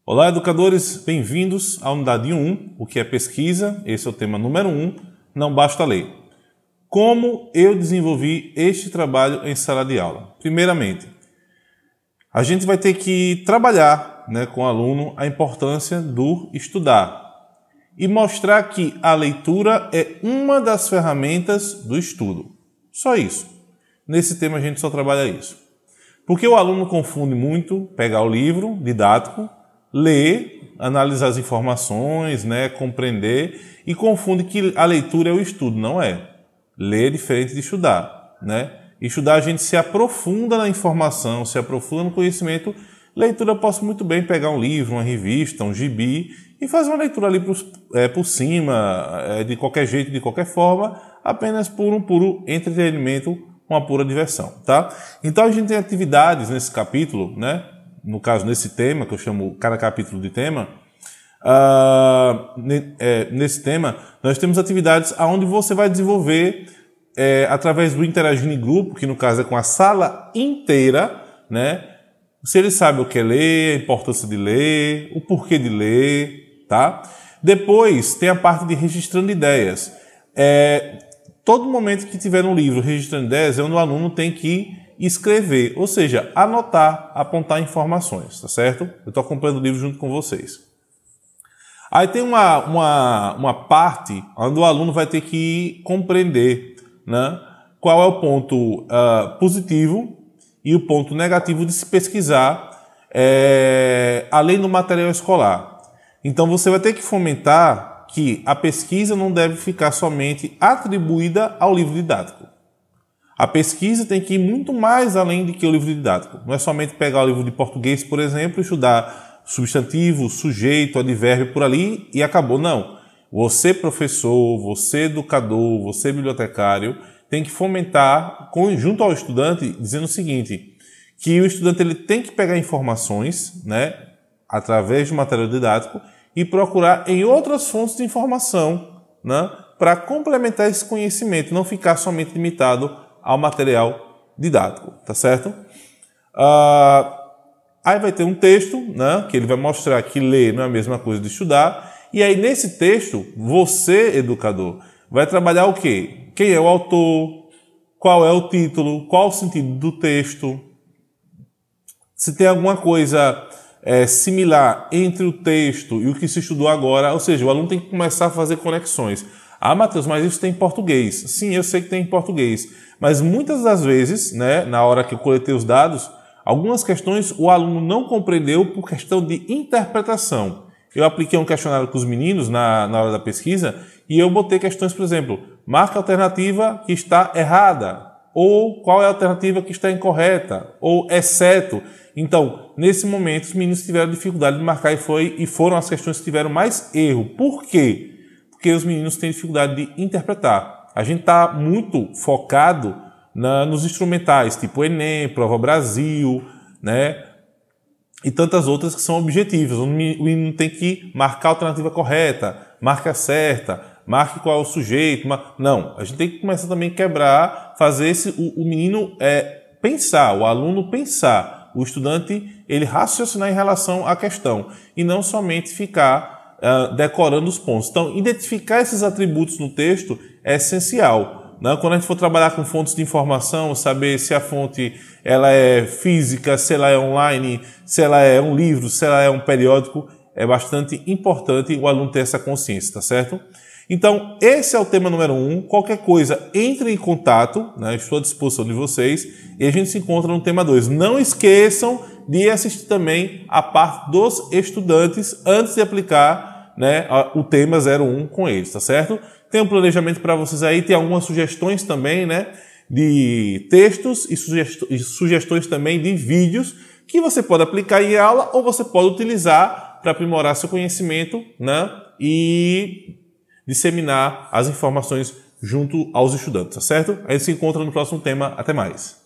Olá, educadores, bem-vindos à unidade 1, o que é pesquisa. Esse é o tema número 1, não basta ler. Como eu desenvolvi este trabalho em sala de aula? Primeiramente, a gente vai ter que trabalhar com o aluno a importância do estudar e mostrar que a leitura é uma das ferramentas do estudo. Só isso. Nesse tema a gente só trabalha isso. Porque o aluno confunde muito pegar o livro didático, ler, analisar as informações, compreender e confunde que a leitura é o estudo. Não é. Ler é diferente de estudar. Estudar a gente se aprofunda na informação, se aprofunda no conhecimento. Leitura eu posso muito bem pegar um livro, uma revista, um gibi e fazer uma leitura ali por cima, de qualquer jeito, de qualquer forma, apenas por um puro entretenimento, uma pura diversão. Tá? Então a gente tem atividades nesse capítulo, no caso, nesse tema, que eu chamo cada capítulo de tema, nesse tema, nós temos atividades onde você vai desenvolver, através do interagindo em grupo, que no caso é com a sala inteira, se ele sabe o que é ler, a importância de ler, o porquê de ler, tá? Depois tem a parte de registrando ideias. Todo momento que tiver um livro registrando ideias é onde o aluno tem que escrever, ou seja, anotar, apontar informações, tá certo? Eu estou acompanhando o livro junto com vocês. Aí tem uma parte onde o aluno vai ter que compreender qual é o ponto positivo e o ponto negativo de se pesquisar além do material escolar. Então você vai ter que fomentar que a pesquisa não deve ficar somente atribuída ao livro didático. A pesquisa tem que ir muito mais além do que o livro didático. Não é somente pegar o livro de português, por exemplo, e estudar substantivo, sujeito, advérbio por ali e acabou. Não. Você, professor, você, educador, você, bibliotecário, tem que fomentar, junto ao estudante, dizendo o seguinte, que o estudante ele tem que pegar informações, através do material didático e procurar em outras fontes de informação, para complementar esse conhecimento, não ficar somente limitado ao material didático, tá certo? Aí vai ter um texto, que ele vai mostrar que ler não é a mesma coisa de estudar, e aí nesse texto, você, educador, vai trabalhar o quê? Quem é o autor, qual é o título, qual o sentido do texto, se tem alguma coisa similar entre o texto e o que se estudou agora, ou seja, o aluno tem que começar a fazer conexões. Ah, Matheus, mas isso tem em português. Sim, eu sei que tem em português. Mas muitas das vezes, na hora que eu coletei os dados, algumas questões o aluno não compreendeu por questão de interpretação. Eu apliquei um questionário com os meninos na hora da pesquisa e eu botei questões, por exemplo, marca a alternativa que está errada, ou qual é a alternativa que está incorreta, ou exceto. Então, nesse momento, os meninos tiveram dificuldade de marcar e foram as questões que tiveram mais erro. Por quê? Porque os meninos têm dificuldade de interpretar. A gente está muito focado nos instrumentais, tipo Enem, Prova Brasil, e tantas outras que são objetivas. O menino tem que marcar a alternativa correta, marca certa, marque qual é o sujeito. Não, a gente tem que começar também a quebrar, fazer o menino pensar, o aluno pensar, o estudante ele raciocinar em relação à questão e não somente ficar decorando os pontos. Então, identificar esses atributos no texto é essencial. Quando a gente for trabalhar com fontes de informação, saber se a fonte ela é física, se ela é online, se ela é um livro, se ela é um periódico, é bastante importante o aluno ter essa consciência, tá certo? Então, esse é o tema número 1. Qualquer coisa, entre em contato, estou à disposição de vocês, e a gente se encontra no tema 2. Não esqueçam de assistir também a parte dos estudantes antes de aplicar o tema 01 com eles, tá certo? Tem um planejamento para vocês aí, tem algumas sugestões também, de textos e sugestões também de vídeos que você pode aplicar em aula ou você pode utilizar para aprimorar seu conhecimento, e disseminar as informações junto aos estudantes, tá certo? A gente se encontra no próximo tema. Até mais!